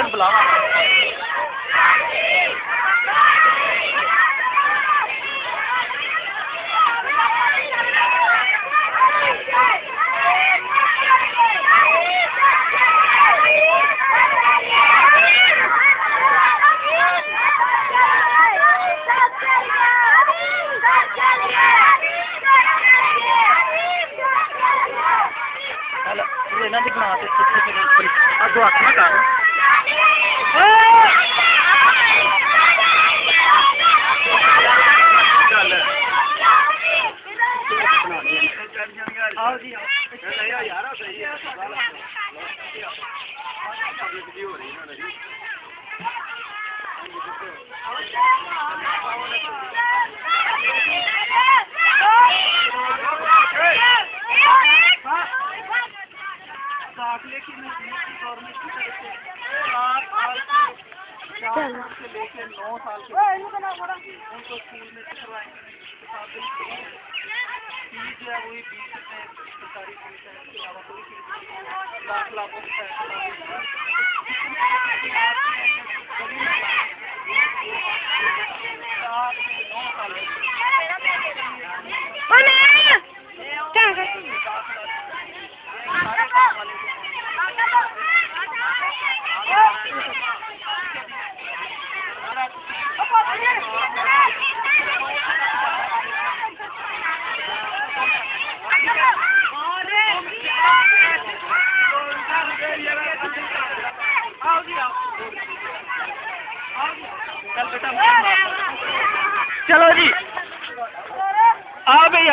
ਨੂੰ ਬੁਲਾਵਾ। ਇਹਨਾਂ ਦੀ ਬਣਾ ਤੇ ਅੱਗੋਂ ਹੱਥ ਨਾ ਕਰ। ਆਓ ਜੀ ਯਾਰ ਸਹੀ ਹੈ। दाखिले की गवर्नमेंट की तरफ से 4 साल से लेकर 9 साल के उनको स्कूल में करवाएंगे। फीस जो है वही 20 रुपये सरकारी फीस है, इसके अलावा कोई फीस नहीं। दाखिला को चलो जी आओ भैया।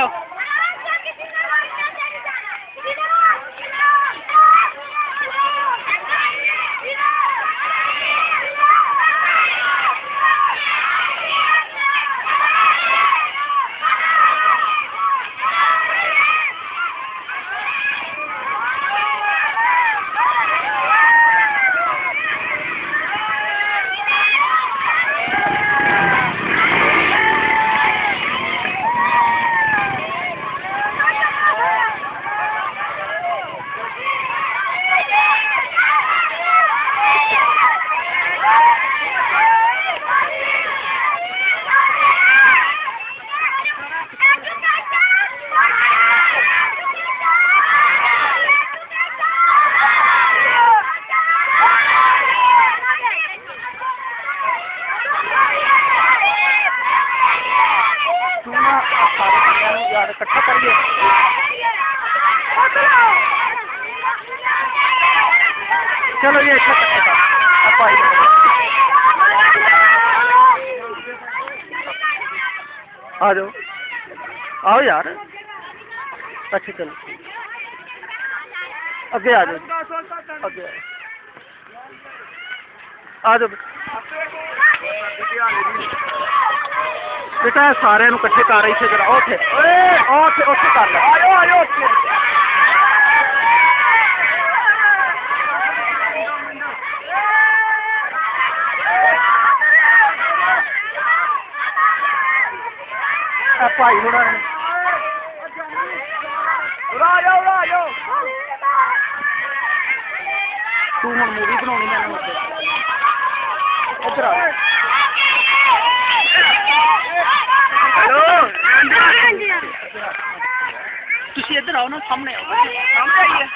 इकट्ठा करिए। चलो ये अच्छा इकट्ठा आ जाओ आओ यार। अच्छा चलो अगे आ जाओ अगे आ जाओ बेटा सारे इकट्ठे कर रही थे जरा उठे उठे कर लो आयो उठे भाई थोड़ा तू हम मूवी बनानी मैंने इधर आ तुसी इधर आओ ना सामने आओ सामने आइए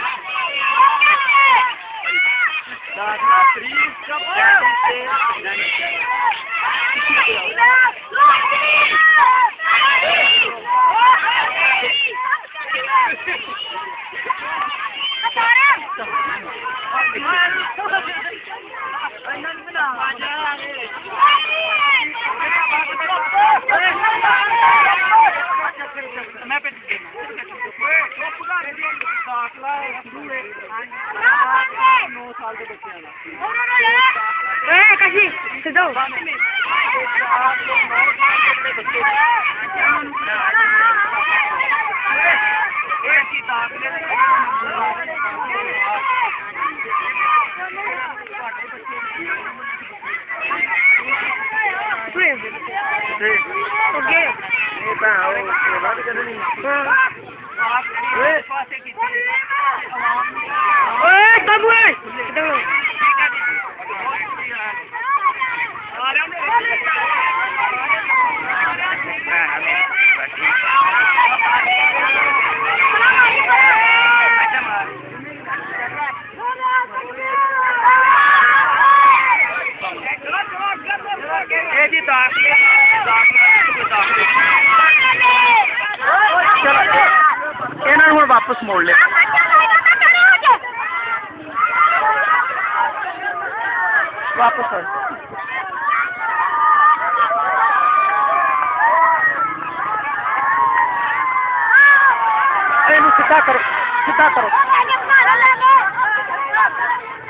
वापस है सीधा करो